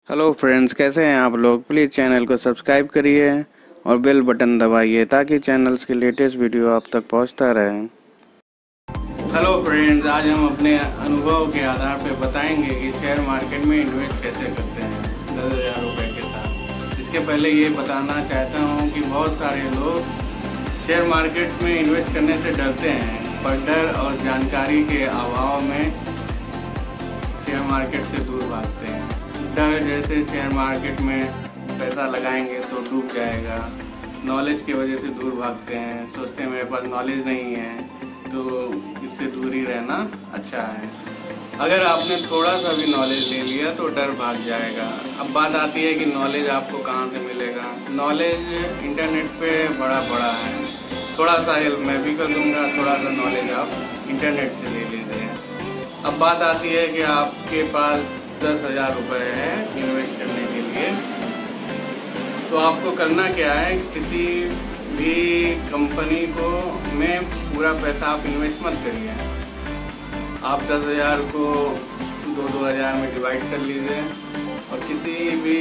Hello friends, कैसे हैं आप लोग। प्लीज़ चैनल को सब्सक्राइब करिए और बेल बटन दबाइए ताकि चैनल्स के लेटेस्ट वीडियो आप तक पहुंचता रहे। हेलो फ्रेंड्स, आज हम अपने अनुभव के आधार पर बताएंगे कि शेयर मार्केट में इन्वेस्ट कैसे करते हैं 10,000 रुपये के साथ। इसके पहले ये बताना चाहता हूँ कि बहुत सारे लोग शेयर मार्केट में इन्वेस्ट करने से डरते हैं, पर डर और जानकारी के अभाव में शेयर मार्केट से दूर भागते हैं। डर जैसे शेयर मार्केट में पैसा लगाएंगे तो डूब जाएगा, नॉलेज की वजह से दूर भागते हैं, सोचते हैं मेरे पास नॉलेज नहीं है तो इससे दूर ही रहना अच्छा है। अगर आपने थोड़ा सा भी नॉलेज ले लिया तो डर भाग जाएगा। अब बात आती है कि नॉलेज आपको कहाँ से मिलेगा। नॉलेज इंटरनेट पे बड़ा है, थोड़ा सा हेल्प मैं भी कर दूंगा, थोड़ा सा नॉलेज आप इंटरनेट से ले लीजिए। अब बात आती है कि आपके पास 10,000 रुपये है इन्वेस्ट करने के लिए, तो आपको करना क्या है, किसी भी कंपनी को में पूरा पैसा आप इन्वेस्ट मत करिए। आप 10,000 को 2-2 हज़ार में डिवाइड कर लीजिए और किसी भी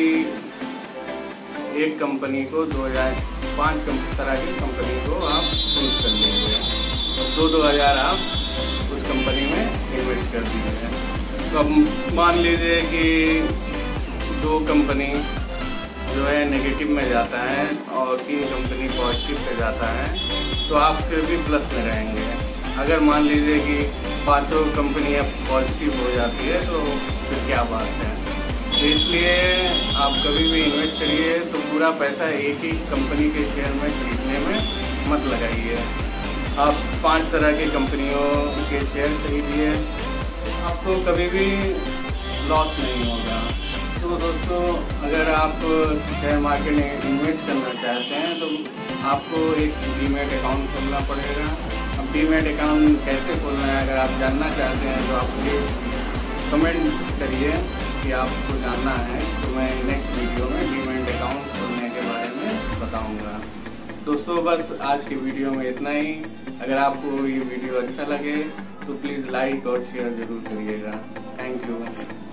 एक कंपनी को 5 तरह की कंपनी को आप चूज कर लीजिए और 2-2 हज़ार आप उस कंपनी में इन्वेस्ट कर दीजिए। तो अब मान लीजिए कि 2 कंपनी जो है नेगेटिव में जाता है और 3 कंपनी पॉजिटिव पे जाता है, तो आप फिर भी प्लस में रहेंगे। अगर मान लीजिए कि 5 कंपनियां पॉजिटिव हो जाती है तो फिर क्या बात है। तो इसलिए आप कभी भी इन्वेस्ट करिए तो पूरा पैसा एक ही कंपनी के शेयर में खरीदने में मत लगाइए। आप 5 तरह की कंपनियों के शेयर खरीदिए, आपको कभी भी लॉस नहीं होगा। तो दोस्तों, अगर आप शेयर मार्केट में इन्वेस्ट करना चाहते हैं तो आपको एक डीमैट अकाउंट खोलना पड़ेगा। अब डीमैट अकाउंट कैसे खोलना है अगर आप जानना चाहते हैं तो आप मुझे कमेंट करिए कि आपको जानना है, तो मैं नेक्स्ट वीडियो में डीमैट अकाउंट खोलने के बारे में बताऊंगा। दोस्तों, बस आज की वीडियो में इतना ही। अगर आपको ये वीडियो अच्छा लगे तो प्लीज़ लाइक और शेयर जरूर करिएगा। Thank you.